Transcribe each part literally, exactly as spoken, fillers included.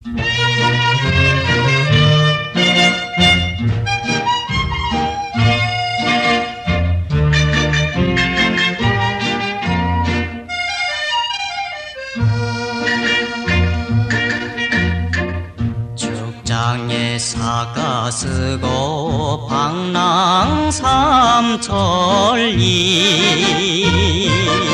죽장에 사가 쓰고 방랑 삼천리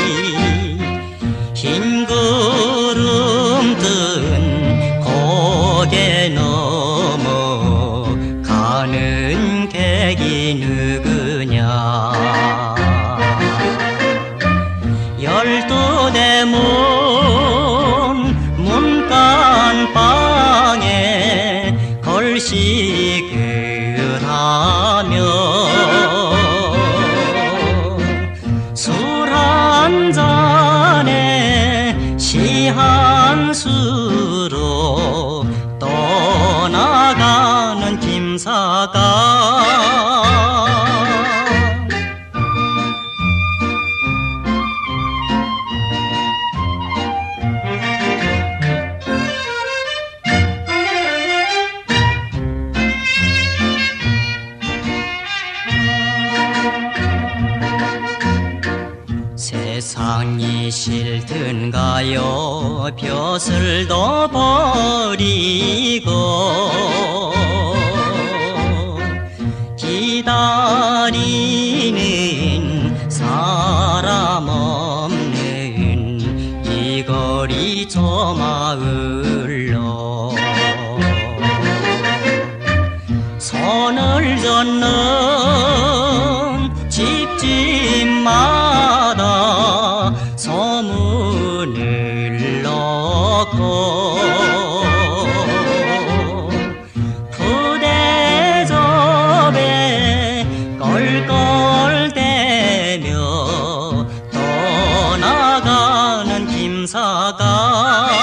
흰 구름 뜬 고개 넘어 가는 객이 누구냐. 열두 대문 문간방에 걸식을 하며 술 한 잔에 시 한 수로 떠나가는 김사가. 세상이 싫든가요 벼슬 도 버리고 기다리는 사람 없는 이 거리 저 마을로 선을 젓는 집집마다 소문을 넣고 부대접에 껄껄대며 떠나가는 김사가.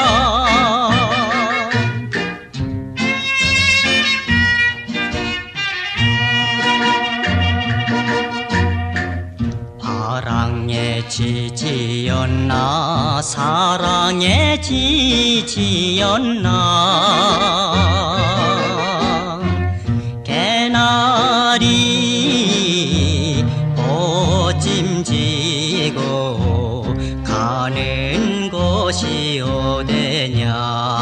사랑의 지지였나 사랑의 지지였나 개나리 보짐지고 가는 곳이 어디냐.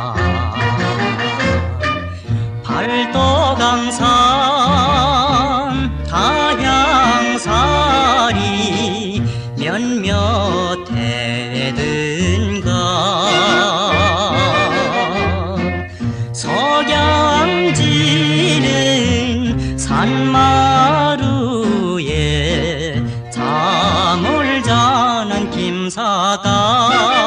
팔도강산 다향살이 몇몇 해든가 석양지는 산마루에 잠을 자는 김사가.